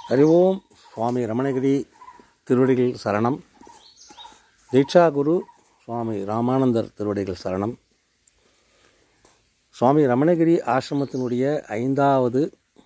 ஹரி ஓம். சுவாமி ரமணகிரி திருவடிகள் சரணம். தீட்சா குரு சுவாமி ராமானந்தர் திருவடிகள் சரணம். சுவாமி ரமணகிரி ஆசிரமத்தினுடைய 5வது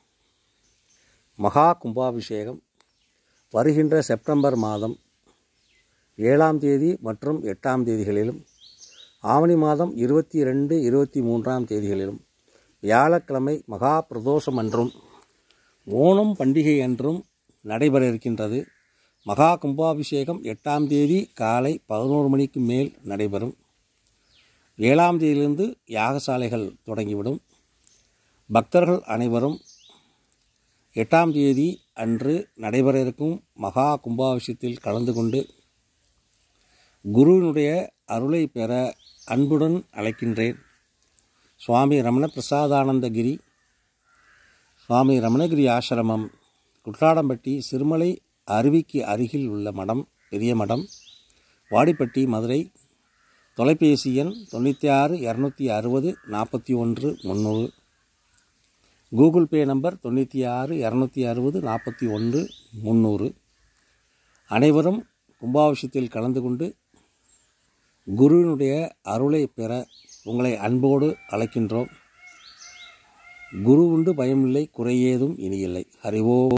மகா கும்பாபிஷேகம் வருகின்ற செப்டம்பர் மாதம் 7ஆம் தேதி மற்றும் 8ஆம் தேதிகளிலும், ஆவணி மாதம் 22, 23ஆம் தேதிகளிலும், வியாழக்கிழமை மகா பிரதோஷம் அன்றும் ஓணம் பண்டிகை அன்றும் நடைபெற இருக்கின்றது. மகா கும்பாபிஷேகம் 8ஆம் தேதி காலை 11 மணிக்கு மேல் நடைபெறும். 7ஆம் தேதியிலிருந்து யாகசாலைகள் தொடங்கிவிடும். பக்தர்கள் அனைவரும் 8ஆம் தேதி அன்று நடைபெற இருக்கும் மகா கும்பாபிஷேகத்தில் கலந்து கொண்டு குருவினுடைய அருளை பெற அன்புடன் அழைக்கின்றேன். சுவாமி ரமண பிரசாதானந்தகிரி சுவாமி ரமணகிரி ஆசிரமம், குட்ராடம்பட்டி, சிறுமலை அருவிக்கு அருகில் உள்ள மடம், பெரிய மடம், வாடிப்பட்டி, மதுரை. தொலைபேசி எண் 96 260 41 300. Google pay number 96 260 41 300. அனைவரும் கும்பாபிஷேகத்தில் கலந்து கொண்டு குருவினுடைய அருளை பெற உங்களை அன்போடு அழைக்கின்றோம். குரு உண்டு பயமில்லை, குறையேதும் இனியில்லை. ஹரி ஓம்.